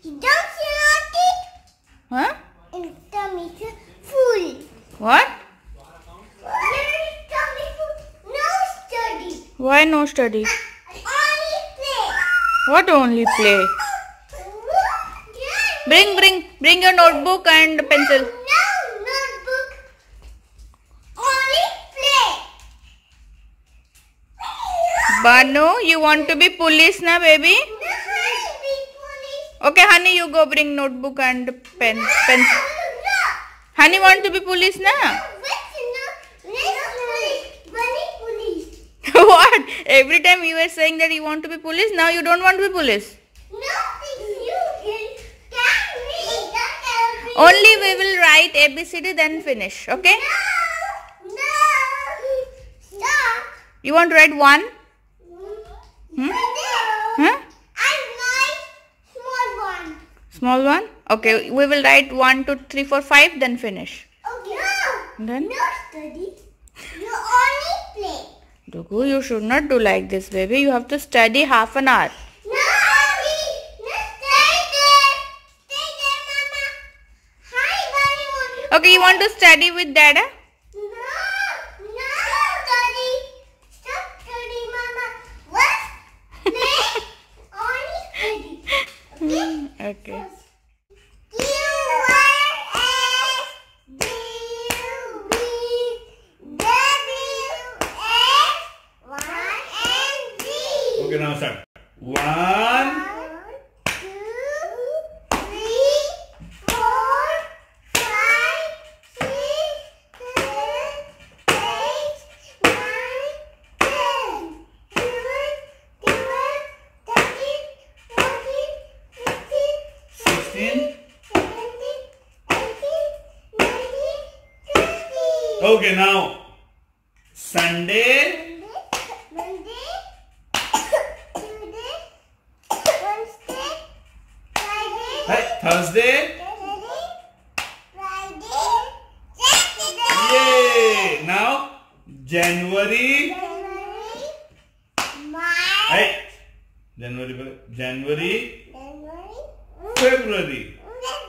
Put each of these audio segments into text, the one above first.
Don't you not eat? Huh? In tummy full. What? Tummy full. No study. Why no study? Only play. What only play? Bring your notebook and pencil. No notebook. Only play. Banu, you want to be police na, baby? Okay, honey, you go bring notebook and pencil. Honey want to be police na? What? Every time you were saying that you want to be police, now you don't want to be police. Only we will write ABCD then finish, okay? Stop. You want to write 1? Huh? Small one. Small one? Okay, we will write 1, 2, 3, 4, 5 then finish. Okay. No. Then? No study. You only play. Dugu, you should not do like this, baby. You have to study half an hour. No, stay there. Stay there, Mama. Hi, Bunny. Okay, you want to study with Dada? No, study. Stop study, Mama. Let's play. Only study. Okay? Okay. Okay, now start. 1, 2, 3, 4, 5, 6, 7, 8, 9, 10, 11, 13, 14, 15, 16. 17, 18, 19, 20. Okay, now Sunday, Monday, Tuesday, Wednesday, Friday, Thursday. Friday, Saturday. Yay! Now January. March, January, February,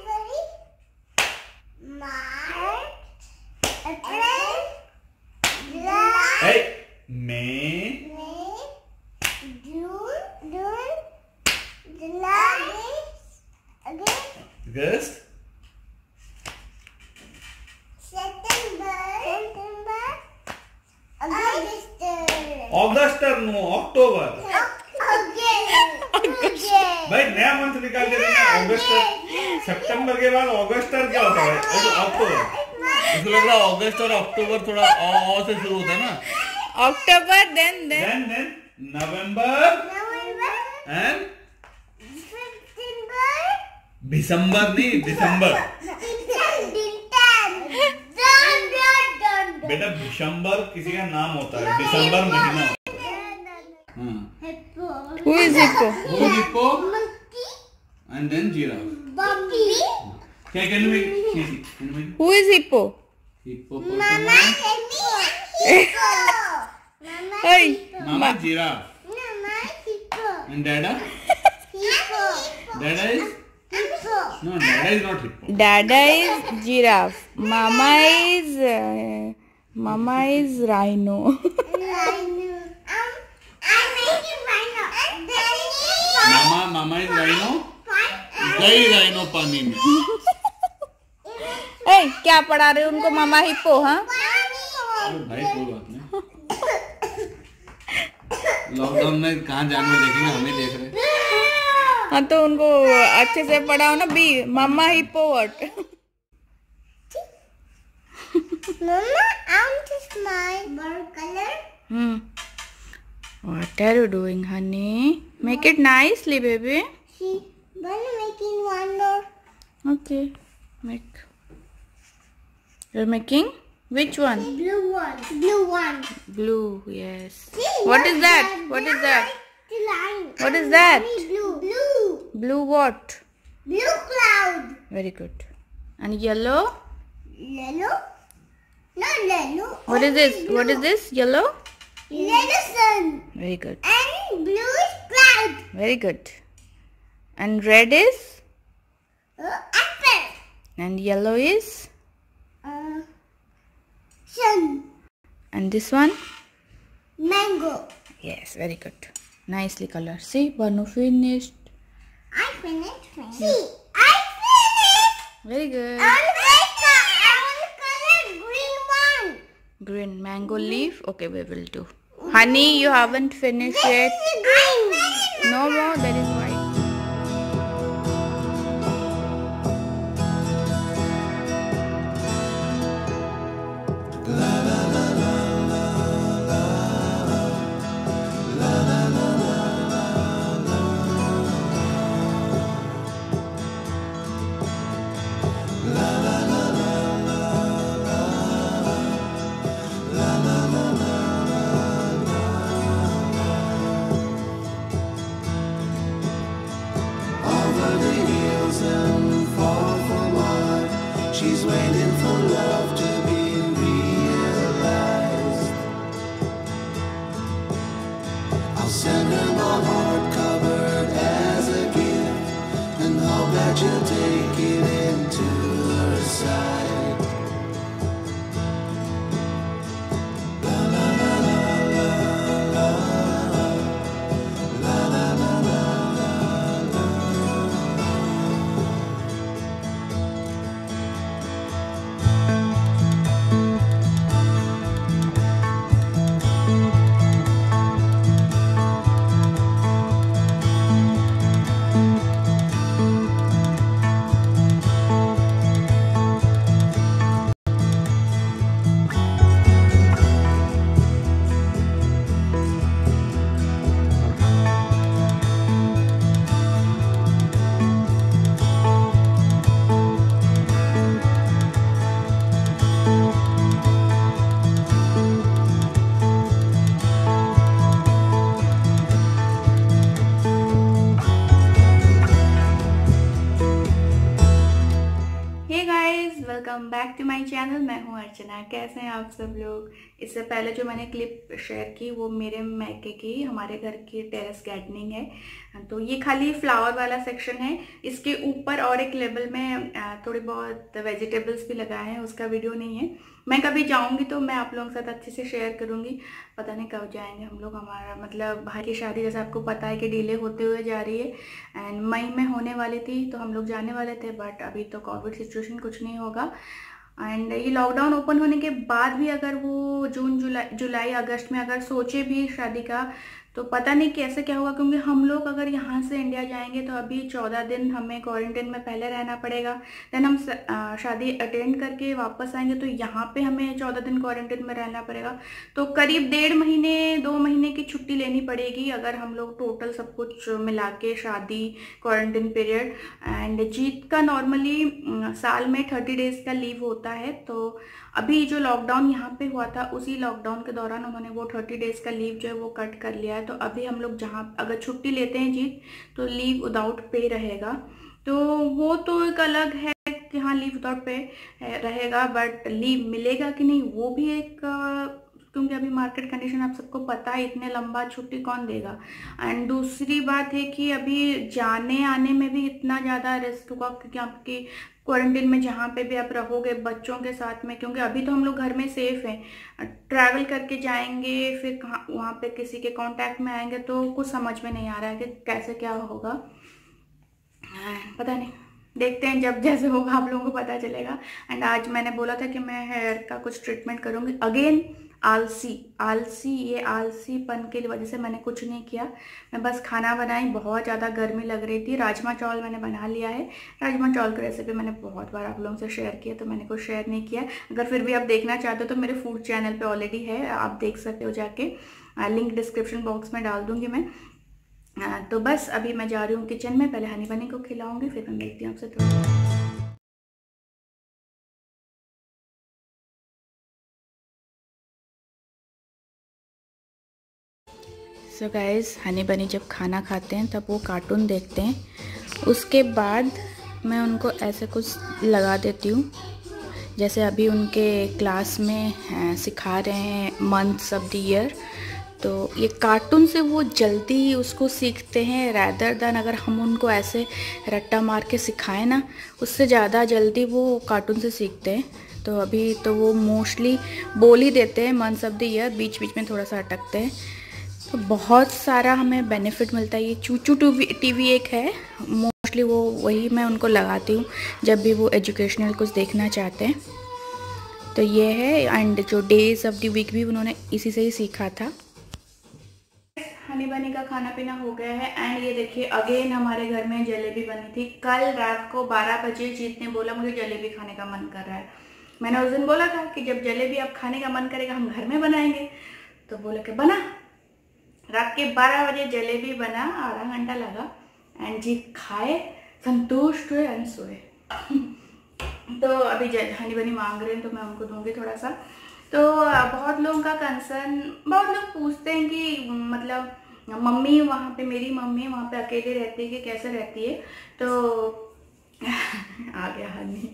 March, April, July, May, June, July, August, September, August or no, October. भाई नया month निकाल के देना अगस्त सितंबर के बाद अगस्त और क्या होता है अक्टूबर इसको लग रहा है अगस्त और अक्टूबर थोड़ा और से शुरू होता है ना October, then November and December नहीं दिसंबर बेटा दिसंबर किसी का नाम होता है दिसंबर महीना Who is Hippo? Hippo and then giraffe. Okay, can you make? Who is Hippo? Hippopotamus. Hey, Mama giraffe. And Dada? Dada is? No, Dada is not hippo. Dada is giraffe. Mama is rhino. Mama is rhino. गई rhino पानी में. Hey, क्या पढ़ा रहे हो उनको मामा hippo? हाँ? भाई कोई बात नहीं. लॉकडाउन में कहाँ जानवर देखेंगे हमें देख रहे. हाँ तो उनको अच्छे से पढ़ाओ ना बी mama hippo what. Mama, I want to smile. Bird color. What are you doing, honey? Make it nicely, baby. See, Bunny making one more. Okay, make. You're making which one? Blue one. Blue one. Blue, yes. See, What is that? What is that? The line. What is that? Blue. Blue. Blue what? Blue cloud. Very good. And yellow? Yellow. No yellow. What is this? Blue. What is this? Yellow? Yellow sun. Very good. And blue is cloud. Very good. And red is? Apple. And yellow is? Sun. And this one? Mango. Yes, very good. Nicely colored. See, Banu finished. I finished. See, I finished. Very good. I want color green one. Green mango leaf. Okay, we will do. Honey, you haven't finished yet. Green. No more. There is white. She's waiting for love to be realized. I'll send her my heart covered as a gift, and hope that you'll take it into her side. La la la la la la la la la la. Welcome back to my channel. मैं हूं अर्चना। कैसे हैं आप सब लोग? इससे पहले जो मैंने क्लिप शेयर की वो मेरे मैके की, हमारे घर की टेरेस गार्डनिंग है। तो ये खाली फ्लावर वाला सेक्शन है। इसके ऊपर और एक लेवल में थोड़ी बहुत वेजिटेबल्स भी लगाए हैं, उसका वीडियो नहीं है। मैं कभी जाऊंगी तो मैं आप लोगों के साथ अच्छे से शेयर करूंगी। पता नहीं कब जाएंगे हम लोग। हमारा मतलब भाई की शादी जैसे आपको पता है कि डिले होते हुए जा रही है, एंड मई में होने वाली थी तो हम लोग जाने वाले थे, बट अभी तो कोविड सिचुएशन कुछ नहीं होगा। एंड ये लॉकडाउन ओपन होने के बाद भी अगर वो जून जुलाई अगस्त में अगर सोचे भी शादी का, तो पता नहीं कैसे क्या होगा, क्योंकि हम लोग अगर यहाँ से इंडिया जाएंगे तो अभी 14 दिन हमें क्वारंटाइन में पहले रहना पड़ेगा। देन हम शादी अटेंड करके वापस आएंगे तो यहाँ पे हमें 14 दिन क्वारंटाइन में रहना पड़ेगा। तो करीब 1.5 महीने 2 महीने की छुट्टी लेनी पड़ेगी अगर हम लोग टोटल सब कुछ मिला के, शादी, क्वारंटाइन पीरियड। एंड जीत का नॉर्मली साल में 30 डेज का लीव होता है। तो अभी जो लॉकडाउन यहाँ पे हुआ था उसी लॉकडाउन के दौरान उन्होंने वो 30 डेज का लीव जो है वो कट कर लिया है। तो अभी हम लोग जहाँ अगर छुट्टी लेते हैं जीत तो लीव विदाउट पे रहेगा। तो वो तो एक अलग है कि हाँ लीव विदाउट पे रहेगा, बट लीव मिलेगा कि नहीं वो भी एक, क्योंकि अभी मार्केट कंडीशन आप सबको पता है, इतने लंबा छुट्टी कौन देगा। एंड दूसरी बात है कि अभी जाने आने में भी इतना ज़्यादा रिस्क होगा, क्योंकि आपकी क्वारंटाइन में जहाँ पे भी आप रहोगे बच्चों के साथ में, क्योंकि अभी तो हम लोग घर में सेफ हैं। ट्रैवल करके जाएंगे फिर कहाँ वहाँ पे किसी के कांटेक्ट में आएंगे तो कुछ समझ में नहीं आ रहा है कि कैसे क्या होगा। पता नहीं, देखते हैं, जब जैसे होगा आप लोगों को पता चलेगा। एंड आज मैंने बोला था कि मैं हेयर का कुछ ट्रीटमेंट करूँगी। अगेन आलसी ये आलसीपन की वजह से मैंने कुछ नहीं किया। मैं बस खाना बनाई, बहुत ज़्यादा गर्मी लग रही थी। राजमा चावल मैंने बना लिया है। राजमा चावल की रेसिपी मैंने बहुत बार आप लोगों से शेयर किया, तो मैंने कुछ शेयर नहीं किया। अगर फिर भी आप देखना चाहते हो तो मेरे फूड चैनल पे ऑलरेडी है, आप देख सकते हो जाके। लिंक डिस्क्रिप्शन बॉक्स में डाल दूँगी मैं। तो बस अभी मैं जा रही हूँ किचन में, पहले हनी बनी को खिलाऊँगी, फिर मैं मिलती हूँ आपसे थोड़ा। सो गाइस, हनी बनी जब खाना खाते हैं तब वो कार्टून देखते हैं। उसके बाद मैं उनको ऐसे कुछ लगा देती हूँ, जैसे अभी उनके क्लास में सिखा रहे हैं मंथ्स ऑफ द ईयर। तो ये कार्टून से वो जल्दी उसको सीखते हैं रैदर देन अगर हम उनको ऐसे रट्टा मार के सिखाएं ना, उससे ज़्यादा जल्दी वो कार्टून से सीखते हैं। तो अभी तो वो मोस्टली बोल ही देते हैं मंथ्स ऑफ द ईयर, बीच बीच में थोड़ा सा अटकते हैं। तो बहुत सारा हमें बेनिफिट मिलता है। ये चूचू टीवी एक है, मोस्टली वो वही मैं उनको लगाती हूँ जब भी वो एजुकेशनल कुछ देखना चाहते हैं। तो ये है, एंड जो डेज ऑफ द वीक भी उन्होंने इसी से ही सीखा था। हनी बनी का खाना पीना हो गया है एंड ये देखिए अगेन हमारे घर में जलेबी बनी थी। कल रात को 12 बजे जीत ने बोला मुझे जलेबी खाने का मन कर रहा है। मैंने उस दिन बोला था कि जब जलेबी आप खाने का मन करेगा हम घर में बनाएंगे, तो बोला कि बना। रात के 12 बजे जलेबी बना, आधा घंटा लगा एंड जीत खाए, संतुष्ट हुए एंड सोए। तो अभी हनी बनी मांग रहे हैं तो मैं उनको दूंगी थोड़ा सा। तो बहुत लोगों का कंसर्न, बहुत लोग पूछते हैं कि मतलब मम्मी वहाँ पे, मेरी मम्मी वहाँ पे अकेले रहती है कि कैसे रहती है। तो आ गया हनी।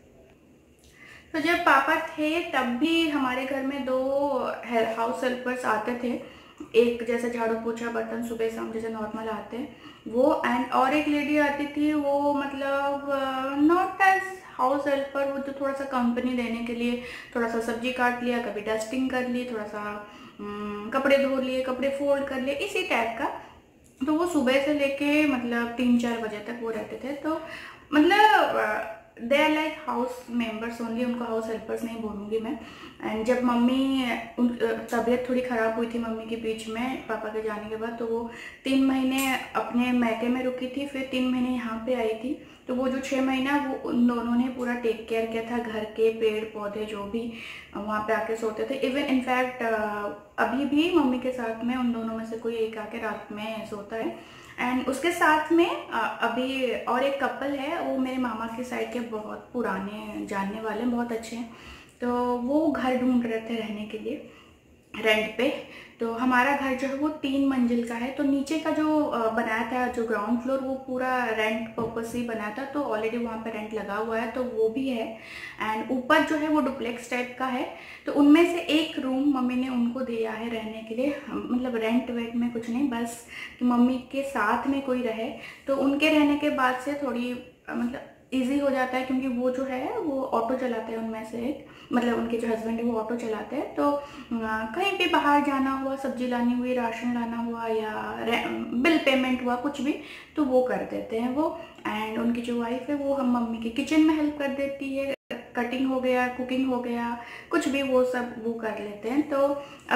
तो जब पापा थे तब भी हमारे घर में 2 हाउस हेल्पर्स आते थे, एक जैसे झाड़ू पोछा बर्तन सुबह शाम जैसे नॉर्मल आते हैं वो, एंड और एक लेडी आती थी वो मतलब नॉट एज हाउस हेल्पर, वो तो थोड़ा सा कंपनी देने के लिए थोड़ा सा सब्जी काट लिया, कभी डस्टिंग कर ली, थोड़ा सा कपड़े धो लिए, कपड़े फोल्ड कर लिए, इसी टाइप का। तो वो सुबह से लेके मतलब 3-4 बजे तक वो रहते थे। तो मतलब they are like house members only, उनको हाउस हेल्पर्स नहीं बोलूँगी मैं। एंड जब मम्मी तबीयत थोड़ी ख़राब हुई थी मम्मी के बीच में पापा के जाने के बाद, तो वो 3 महीने अपने मैके में रुकी थी, फिर 3 महीने यहाँ पे आई थी। तो वो जो 6 महीना वो उन दोनों ने पूरा टेक केयर किया था, घर के पेड़ पौधे जो भी वहाँ पे आके सोते थे। इवन इनफैक्ट अभी भी मम्मी के साथ में उन दोनों में से कोई एक आके रात में सोता है। एंड उसके साथ में अभी और एक कपल है, वो मेरे मामा के साइड के बहुत पुराने जानने वाले हैं, बहुत अच्छे हैं। तो वो घर ढूंढ रहे थे रहने के लिए रेंट पे। तो हमारा घर जो है वो 3 मंजिल का है, तो नीचे का जो बनाया था जो ग्राउंड फ्लोर वो पूरा रेंट पर्पस ही बनाया था, तो ऑलरेडी वहाँ पे रेंट लगा हुआ है, तो वो भी है। एंड ऊपर जो है वो डुप्लेक्स टाइप का है, तो उनमें से एक रूम मम्मी ने उनको दिया है रहने के लिए, मतलब रेंट वेंट में कुछ नहीं, बस कि मम्मी के साथ में कोई रहे। तो उनके रहने के बाद से थोड़ी मतलब ईजी हो जाता है, क्योंकि वो जो है वो ऑटो चलाते हैं उनमें से एक, मतलब उनके जो हस्बैंड है वो ऑटो चलाते हैं। तो कहीं पे बाहर जाना हुआ, सब्जी लानी हुई, राशन लाना हुआ या बिल पेमेंट हुआ, कुछ भी, तो वो कर देते हैं वो। एंड उनकी जो वाइफ है वो हम मम्मी की किचन में हेल्प कर देती है, कटिंग हो गया, कुकिंग हो गया, कुछ भी वो सब वो कर लेते हैं। तो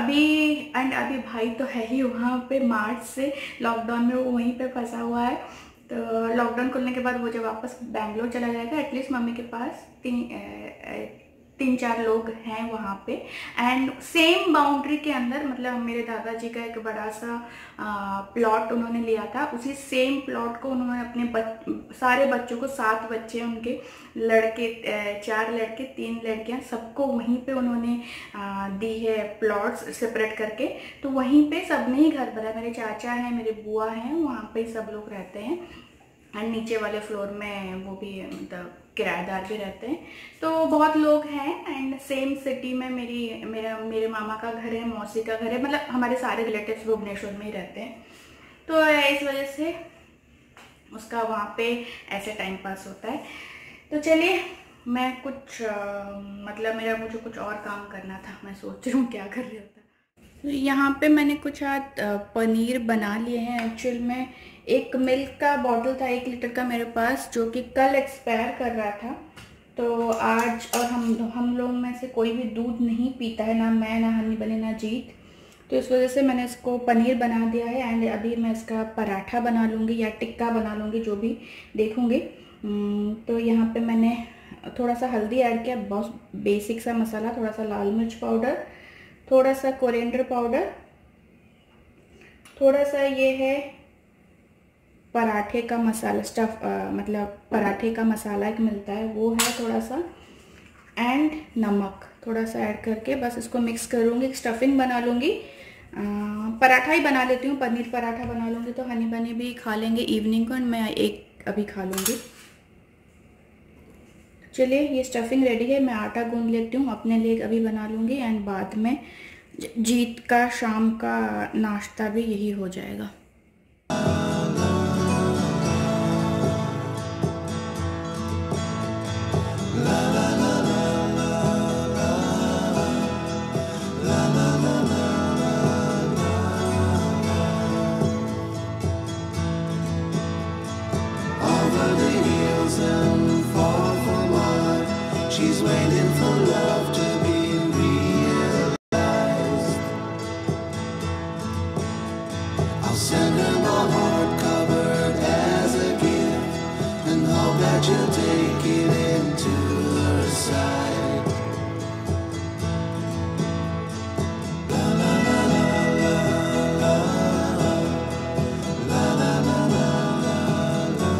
अभी भाई तो है ही वहाँ पे, मार्च से लॉकडाउन में वो वहीं पे फंसा हुआ है। तो लॉकडाउन खुलने के बाद वो जब वापस बैंगलोर चला जाएगा, एटलीस्ट मम्मी के पास 3-4 लोग हैं वहाँ पे। एंड सेम बाउंड्री के अंदर, मतलब मेरे दादाजी का एक बड़ा सा प्लॉट उन्होंने लिया था, उसी सेम प्लॉट को उन्होंने अपने सारे बच्चों को, 7 बच्चे उनके, लड़के 4 लड़के 3 लड़कियाँ, सबको वहीं पे उन्होंने दी है प्लॉट्स सेपरेट करके। तो वहीं पे सबने ही घर भरा, मेरे चाचा हैं, मेरे बुआ हैं, वहाँ पे सब लोग रहते हैं। एंड नीचे वाले फ्लोर में वो भी मतलब किराएदार भी रहते हैं, तो बहुत लोग हैं। एंड सेम सिटी में मेरे मामा का घर है, मौसी का घर है, मतलब हमारे सारे रिलेटिव्स भुवनेश्वर में ही रहते हैं। तो इस वजह से उसका वहाँ पे ऐसे टाइम पास होता है। तो चलिए मैं कुछ मतलब मुझे कुछ और काम करना था, मैं सोच रही हूँ क्या कर रही होता। तो यहाँ पे मैंने कुछ आज पनीर बना लिए हैं। एक्चुअल में एक मिल्क का बॉटल था 1 लीटर का मेरे पास, जो कि कल एक्सपायर कर रहा था। तो आज, और हम लोग में से कोई भी दूध नहीं पीता है, ना मैं, ना हनी बनी, ना जीत। तो इस वजह से मैंने इसको पनीर बना दिया है। एंड अभी मैं इसका पराठा बना लूँगी या टिक्का बना लूँगी, जो भी देखूँगी। तो यहाँ पे मैंने थोड़ा सा हल्दी ऐड किया, बहुत बेसिक सा मसाला, थोड़ा सा लाल मिर्च पाउडर, थोड़ा सा कोरिएंडर पाउडर, थोड़ा सा ये है पराठे का मसाला, मतलब पराठे का मसाला एक मिलता है वो है थोड़ा सा, एंड नमक थोड़ा सा ऐड करके बस इसको मिक्स करूँगी। स्टफिंग बना लूँगी, पराठा ही बना लेती हूँ, पनीर पराठा बना लूँगी। तो हनी बनी भी खा लेंगे इवनिंग को, मैं एक अभी खा लूँगी। चलिए ये स्टफिंग रेडी है, मैं आटा गूंद लेती हूँ, अपने लिए अभी बना लूँगी एंड बाद में जीत का शाम का नाश्ता भी यही हो जाएगा। She's waiting for love to be realized. I'll send her my heart covered as a gift, and hope that you'll take it into her side. La la la la la la la la la la la la.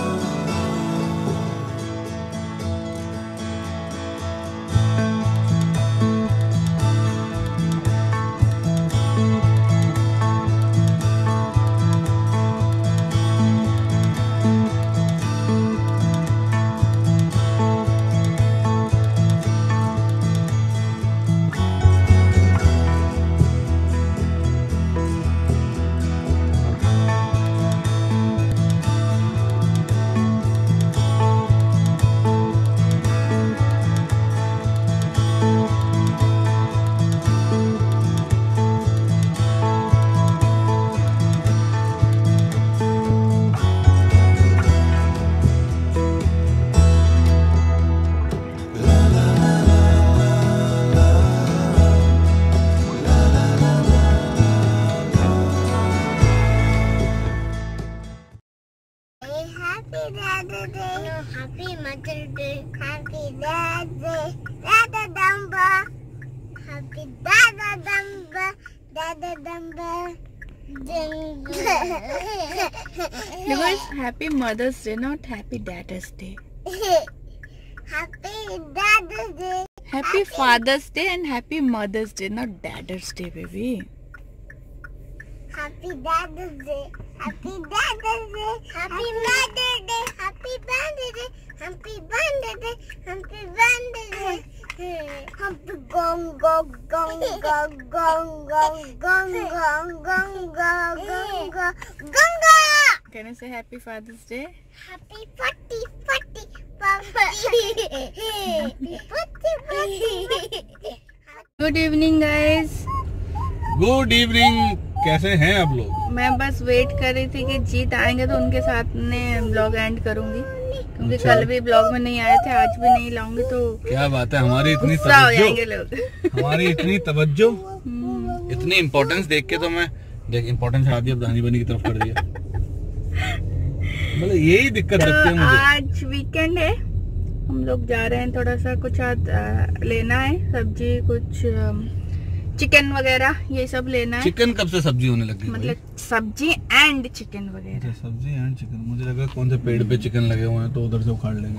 Happy Dada Day, Happy Mother Day, Happy Dad Day, Dada Dumba, Happy Dada Dumba, Dada Dumba. Because Happy Mother's Day, not Happy Dad's Day. Happy Dada Day. Happy Father's Day and Happy Mother's Day, not Dad's Day, baby. Happy Dada Day. Happy Dada Day. Happy Mother Day. Happy Birthday Day. Happy Birthday Day. Happy Birthday Day. Happy gong gong gong gong gong gong gong gong gong gong gong gong. Can I say Happy Father's Day? Happy Fatty Fatty Fatty. Good evening, guys. Good evening, कैसे हैं आप लोग? मैं बस wait कर रही थी कि जीत आएंगे तो उनके साथ में ब्लॉग एंड करूंगी, क्योंकि अच्छा। कल भी ब्लॉग में नहीं आए थे, आज भी नहीं लाऊंगी तो क्या बात है, हमारी इतनी गुस्सा हो जाएंगे तवज्जो, लोग। हमारी इतनी तवज्जो, इतनी इम्पोर्टेंस देख के तो मैं देख इम्पोर्टेंस हटा दिया, दानी बनी की तरफ कर दिया। मतलब यही दिक्कत तो लगती है मुझे। आज वीकेंड है, हम लोग जा रहे हैं थोड़ा सा कुछ आज लेना है, सब्जी कुछ चिकन वगैरह ये सब लेना है। चिकन कब से सब्जी होने लगी? मतलब सब्जी एंड चिकन वगैरह। सब्जी एंड चिकन, मुझे लगा कौन से पेड़ पे चिकन लगे हुए हैं तो उधर से उखाड़ लेंगे।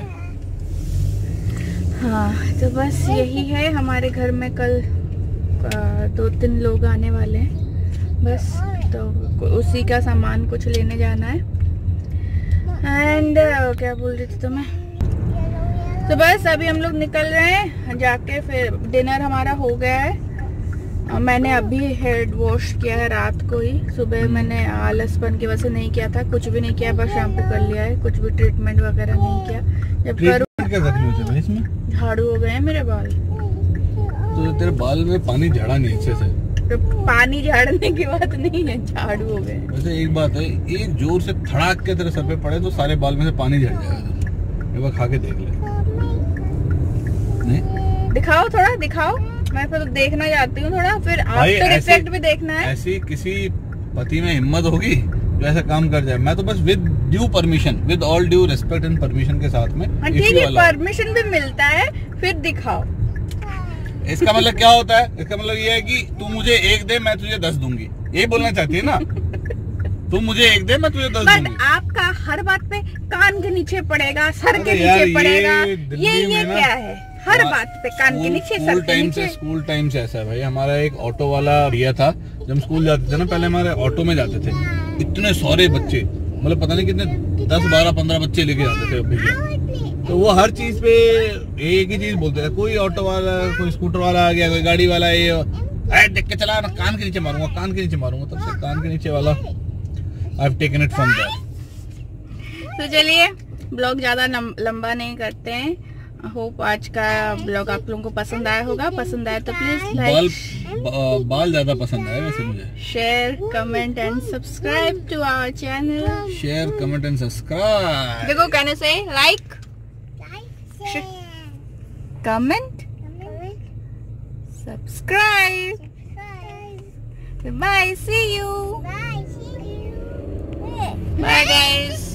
हाँ, तो बस यही है, हमारे घर में कल 2-3 लोग आने वाले हैं बस, तो उसी का सामान कुछ लेने जाना है। एंड क्या बोल रही थी तो मैं, तो बस अभी हम लोग निकल रहे हैं जाके, फिर डिनर हमारा हो गया है। मैंने अभी हेड वॉश किया है रात को ही, सुबह मैंने आलसपन की वजह से नहीं किया था, कुछ भी नहीं किया, बस शैम्पू कर लिया है, कुछ भी ट्रीटमेंट वगैरह नहीं किया। जब करूँ क्या तकलीफ है भाई इसमें? झाड़ू हो गए हैं मेरे बाल। तो तेरे बाल में पानी झाड़ा नहीं अच्छे से? तो पानी झाड़ने की बात नहीं है, झाड़ू हो गए। वैसे एक बात है, एक जोर से धड़ाक के तेरे सर पे पड़े तो सारे बाल में से पानी झड़ जाएगा। एक बार खा के देख ले। नहीं? दिखाओ, थोड़ा दिखाओ, मैं फिर तो देखना चाहती हूँ थोड़ा, फिर आफ्टर इफेक्ट भी देखना है। ऐसी किसी पति में हिम्मत होगी जो ऐसा काम कर जाए? मैं तो बस with due permission, with all due respect and permission के साथ में, ठीक है, परमिशन भी मिलता है, फिर दिखाओ। इसका मतलब क्या होता है? इसका मतलब ये है कि तू मुझे 1 दे, मैं तुझे 10 दूंगी, यही बोलना चाहती है ना? तू मुझे 1 दे, मैं तुझे 10 दूंगी। आपका हर बात पे कान के नीचे पड़ेगा, सर के नीचे पड़ेगा, ये क्या है? हर बात पे कान के नीचे, सर के नीचे। स्कूल टाइम से ऐसा है भाई। हमारा एक ऑटो वाला भैया था, जब हम स्कूल जाते थे ना, पहले हमारे ऑटो में जाते थे, इतने सारे बच्चे, मतलब पता नहीं कितने 10, 12, 15 बच्चे लेके जाते थे भैया। तो वो हर चीज पे एक ही चीज बोलते थे, कोई ऑटो वाला, कोई स्कूटर वाला आ गया, कोई गाड़ी वाला, ये देख के चला ना, कान के नीचे मारूंगा, कान के नीचे मारूंगा। तब से कान के नीचे वाला I have taken it from there. तो चलिए ब्लॉग ज्यादा लंबा नहीं करते हैं। होप आज का ब्लॉग आप लोगों को पसंद आया होगा। पसंद आया तो प्लीज लाइक, बाल ज्यादा पसंद आए वैसे मुझे। Share, comment and subscribe to our channel. Share, comment and subscribe. देखो कहने से like, comment, subscribe. Bye, see you. Bye guys.